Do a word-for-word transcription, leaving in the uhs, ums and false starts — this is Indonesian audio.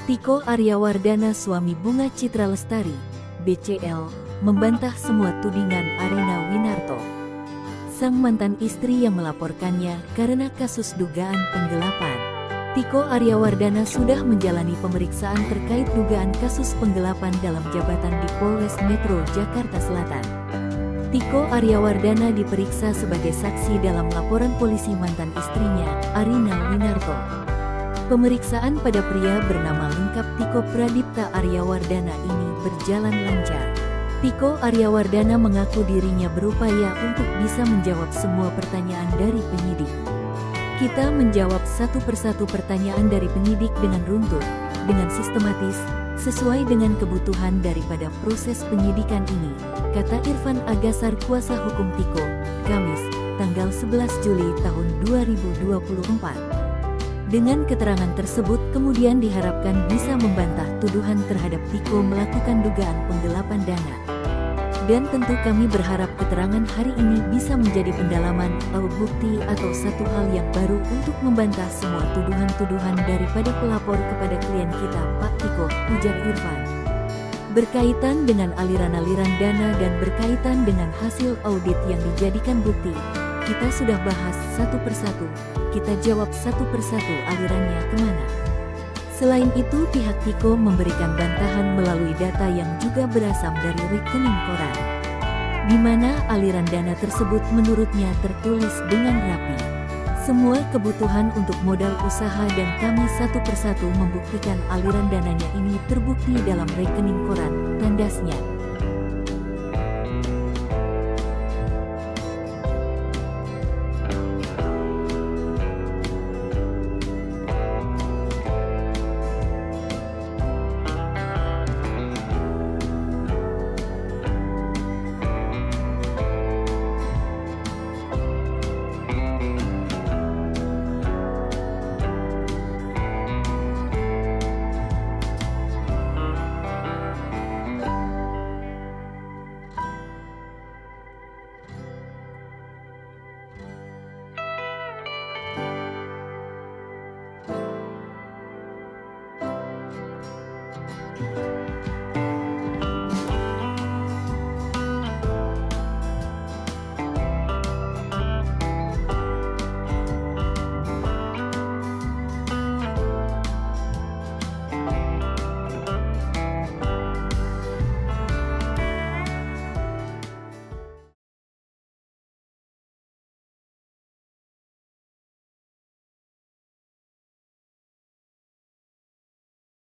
Tiko Aryawardana, suami Bunga Citra Lestari, B C L, membantah semua tudingan Arina Winarto, sang mantan istri yang melaporkannya karena kasus dugaan penggelapan. Tiko Aryawardana sudah menjalani pemeriksaan terkait dugaan kasus penggelapan dalam jabatan di Polres Metro Jakarta Selatan. Tiko Aryawardana diperiksa sebagai saksi dalam laporan polisi mantan istrinya, Arina Winarto. Pemeriksaan pada pria bernama lengkap Tiko Pradipta Aryawardana ini berjalan lancar. Tiko Aryawardana mengaku dirinya berupaya untuk bisa menjawab semua pertanyaan dari penyidik. Kita menjawab satu persatu pertanyaan dari penyidik dengan runtut, dengan sistematis, sesuai dengan kebutuhan daripada proses penyidikan ini, kata Irfan Agasar, kuasa hukum Tiko, Kamis, tanggal sebelas Juli tahun dua ribu dua puluh empat. Dengan keterangan tersebut kemudian diharapkan bisa membantah tuduhan terhadap Tiko melakukan dugaan penggelapan dana. Dan tentu kami berharap keterangan hari ini bisa menjadi pendalaman atau bukti atau satu hal yang baru untuk membantah semua tuduhan-tuduhan daripada pelapor kepada klien kita, Pak Tiko, ujar Irfan. Berkaitan dengan aliran-aliran dana dan berkaitan dengan hasil audit yang dijadikan bukti, kita sudah bahas satu persatu, kita jawab satu persatu alirannya kemana. Selain itu pihak Tiko memberikan bantahan melalui data yang juga berasal dari rekening koran, di mana aliran dana tersebut menurutnya tertulis dengan rapi. Semua kebutuhan untuk modal usaha dan kami satu persatu membuktikan aliran dananya ini terbukti dalam rekening koran, tandasnya.